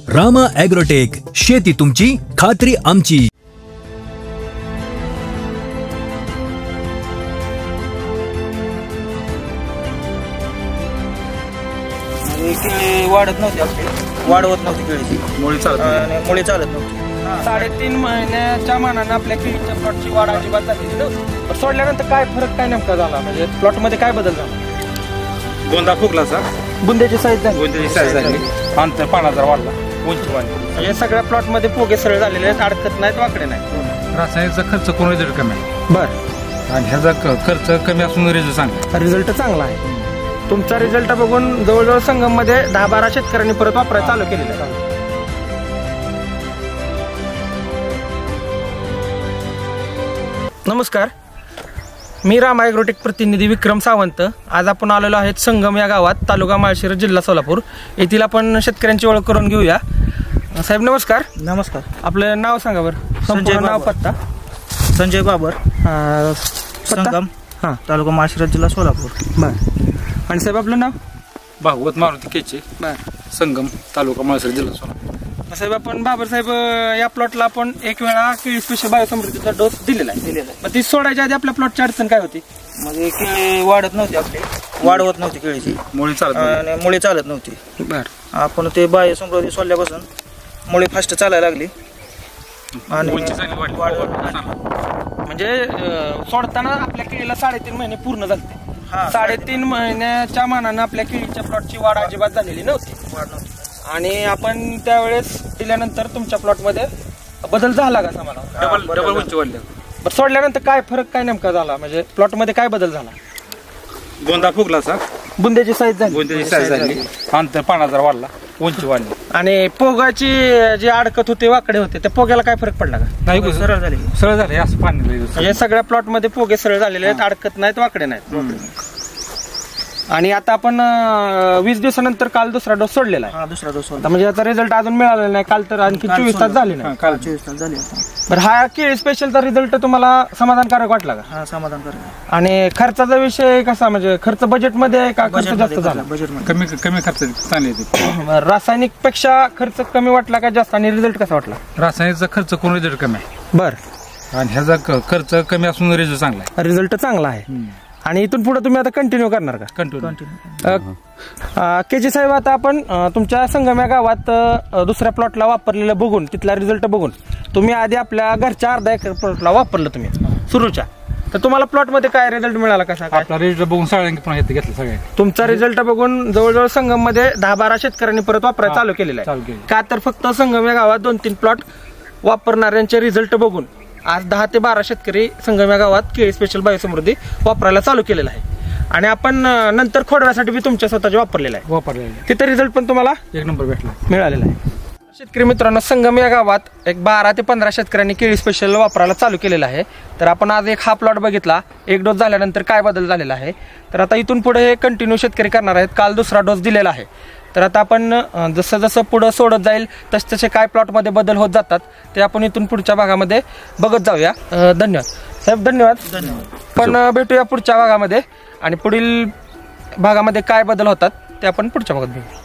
Rama agrotech, शेती तुमची, खात्री आमची. केळी वाढत नव्हती, आपली वाढवत नव्हती केळीची, मुळी चालत नव्हती. 3.5 महिन्याच्या मानाने आपल्या केळीच्या प्लॉटची वाढ अजिबात झालेली नव्हती. सोडल्यानंतर काय फरक, काय नेमका झाला, म्हणजे प्लॉट मध्ये काय बदल झाला? गोंदा फुगला सर, बुंद्याची साईज झाली, अंतर पानाचा वाढला, उंची वाढली. म्हणजे सगळ्या प्लॉट मध्ये पोगे सरळ झालेले आहेत, अडकत नाहीत, वाकडे नाहीत. रासायनिकचा खर्च कोण रिझल्ट कमी आहे. बर, आणि ह्याचा खर्च कमी असून रिझल्ट चांगला, रिझल्ट चांगला आहे. तुमचा रिझल्ट बघून जवळजवळ संगम मध्ये 10-12 शेतकऱ्यांनी परत वापरायला चालू केलेलं आहे. नमस्कार, मी रामा ॲग्रोटेक प्रतिनिधी विक्रम सावंत. आज आपण आलेलो आहेत संगम या गावात, तालुका माळशिरस, जिल्हा सोलापूर. येथील आपण शेतकऱ्यांची ओळख करून घेऊया. साहेब नमस्कार. नमस्कार. आपलं नाव सांगा बरं. संजय नाव, पत्ता. संजय बाबर, संगम, हां, तालुका माळशिरस, जिल्हा सोलापूर. बर. आणि साहेब आपलं नाव? भागवत मारुती केचे, बर. संगम, तालुका माळशिरस, जिल्हा सोलापूर. साहेब आपण बाबर साहेब, या प्लॉटला आपण एक वेळा केळी स्पेशल बायोसमृद्धीचा डोस दिलेला आहे. मग ती सोडायच्या आधी आपल्या प्लॉटची अडचण काय होती? म्हणजे केळी वाढत नव्हती, आपली वाढवत नव्हती केळीची, मुळी चालत नव्हती. बर. आपण ते बायोसमृद्धी सोडल्यापासून मुळी फास्ट चालायला लागली आणि म्हणजे सोडताना आपल्या केळीला 3.5 महिने पूर्ण झाले. 3.5 महिन्याच्या मानाने आपल्या केळीच्या प्लॉटची वाढ अजिबात झालेली नव्हती. आणि आपण त्यावेळेस दिल्यानंतर तुमच्या प्लॉट मध्ये बदल झाला का समाला? डबल उंची वाढली. बरं, सोडल्यानंतर काय फरक, काय नेमका झाला, म्हणजे प्लॉट मध्ये काय बदल झाला? गोंदा फुगला सर, बुंद्याची साईज झाली, अंतर पानाचा वाढला, उंची वाढली. आणि पोगाची जे अडकत होते, वाकडे होते, त्या पोग्याला काय फरक पडला का? नाही, सरळ झाले. असं पाणी म्हणजे सगळ्या प्लॉट मध्ये पोगे सरळ झालेले आहेत, अडकत नाहीत, वाकडे नाहीत. आणि आता आपण 20 दिवसानंतर काल दुसरा डोस सोडलेला आहे. दुसरा डोस सोडला, म्हणजे याचा रिझल्ट अजून मिळालेला नाही. काल तर आणखी 24 तास झाले नाही. काल 24 तास झाले. बरं, हा केळी स्पेशलचा रिझल्ट तुम्हाला समाधानकारक वाटला का? हा, समाधानकारक. आणि खर्चाचा विषय कसा, म्हणजे खर्च बजेट मध्ये आहे का खर्च जास्त झाला? कमी खर्च चांगले. रासायनिक पेक्षा खर्च कमी वाटला का जास्त, आणि रिझल्ट कसा वाटला? रासायनिकचा खर्च कोण रिझल्ट कमी आहे. बर. आणि ह्याचा खर्च कमी असून रिझल्ट चांगला आहे. रिझल्ट चांगला आहे. आणि इथून पुढे तुम्ही आता कंटिन्यू करणार का? कंटिन्यू. केजी साहेब, आता आपण तुमच्या संगम या गावात दुसऱ्या प्लॉटला वापरलेलं बघून, तिथला रिझल्ट बघून, तुम्ही आधी आपल्या घरच्या अर्धा एकर प्लॉटला वापरलं तुम्ही सुरूच्या, तर तुम्हाला प्लॉट मध्ये काय रिझल्ट मिळाला कसा? आपला रिझल्ट बघून सगळ्यांनी पण घेतलं. सगळ्यांनी तुमचा रिझल्ट बघून जवळजवळ संगम मध्ये 10-12 शेतकऱ्यांनी परत वापरायला चालू केलेला आहे. का तर फक्त संगम या गावात 2-3 प्लॉट वापरणाऱ्यांचे रिझल्ट बघून आज 10 ते 12 शेतकरी संगम या गावात केळी स्पेशल बायोसमृद्धी वापरायला चालू केलेला आहे. आणि आपण नंतर खोडव्यासाठी बी तुमच्या स्वतःचे वापरलेला आहे. तिथे रिझल्ट पण तुम्हाला 1 नंबर मिळालेला आहे. शेतकरी मित्रांनो, संगम या गावात एक 12 ते 15 शेतकऱ्यांनी केळी स्पेशल वापरायला चालू केलेला आहे. तर आपण आज एक हा प्लॉट बघितला, एक डोस झाल्यानंतर काय बदल झालेला आहे. तर आता इथून पुढे हे कंटिन्यू शेतकरी करणार आहेत. काल दुसरा डोस दिलेला आहे. तर आता आपण जसं जसं पुढं सोडत जाईल तसे काय प्लॉटमध्ये बदल होत जातात ते आपण इथून पुढच्या भागामध्ये बघत जाऊया. धन्यवाद साहेब. धन्यवाद. पण भेटूया पुढच्या भागामध्ये, आणि पुढील भागामध्ये काय बदल होतात ते आपण पुढच्या भागात बघू.